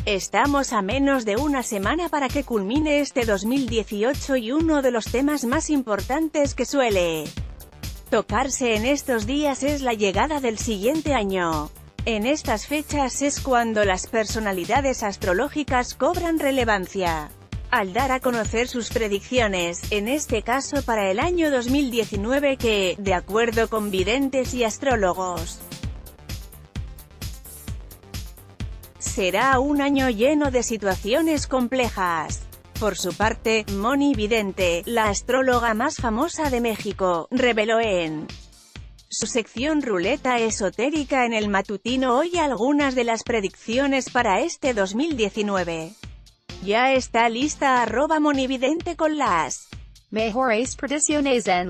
Estamos a menos de una semana para que culmine este 2018 y uno de los temas más importantes que suele tocarse en estos días es la llegada del siguiente año. En estas fechas es cuando las personalidades astrológicas cobran relevancia, al dar a conocer sus predicciones, en este caso para el año 2019 que, de acuerdo con videntes y astrólogos, será un año lleno de situaciones complejas. Por su parte, Moni Vidente, la astróloga más famosa de México, reveló en su sección Ruleta Esotérica en el matutino hoy algunas de las predicciones para este 2019. Ya está lista @monividente con las mejores predicciones en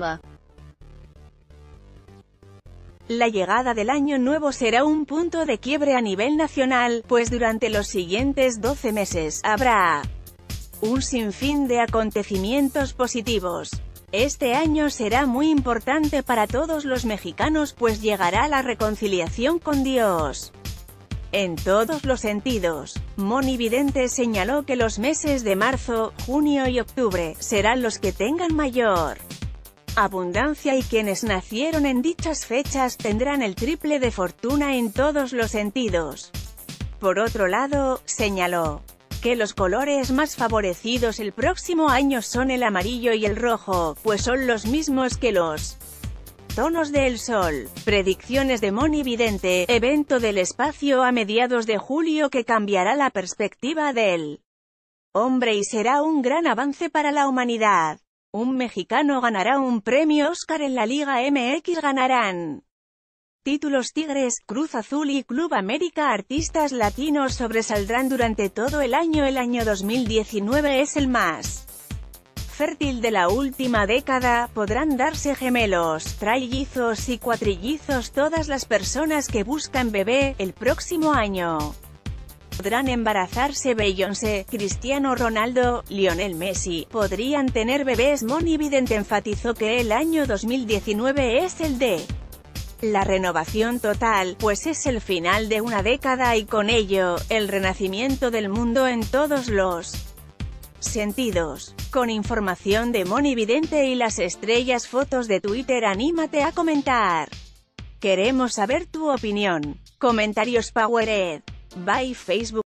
La llegada del año nuevo será un punto de quiebre a nivel nacional, pues durante los siguientes 12 meses, habrá un sinfín de acontecimientos positivos. Este año será muy importante para todos los mexicanos pues llegará la reconciliación con Dios. En todos los sentidos, Moni Vidente señaló que los meses de marzo, junio y octubre, serán los que tengan mayor abundancia y quienes nacieron en dichas fechas tendrán el triple de fortuna en todos los sentidos. Por otro lado, señaló que los colores más favorecidos el próximo año son el amarillo y el rojo, pues son los mismos que los tonos del sol. Predicciones de Moni Vidente, evento del espacio a mediados de julio que cambiará la perspectiva del hombre y será un gran avance para la humanidad. Un mexicano ganará un premio Oscar en la Liga MX. Ganarán títulos Tigres, Cruz Azul y Club América. Artistas latinos sobresaldrán durante todo el año. El año 2019 es el más fértil de la última década. Podrán darse gemelos, trillizos y cuatrillizos todas las personas que buscan bebé. El próximo año podrán embarazarse Beyoncé, Cristiano Ronaldo, Lionel Messi. Podrían tener bebés. Moni Vidente enfatizó que el año 2019 es el de la renovación total, pues es el final de una década y con ello, el renacimiento del mundo en todos los sentidos. Con información de Moni Vidente y las estrellas fotos de Twitter, anímate a comentar. Queremos saber tu opinión. Comentarios Powered by Facebook.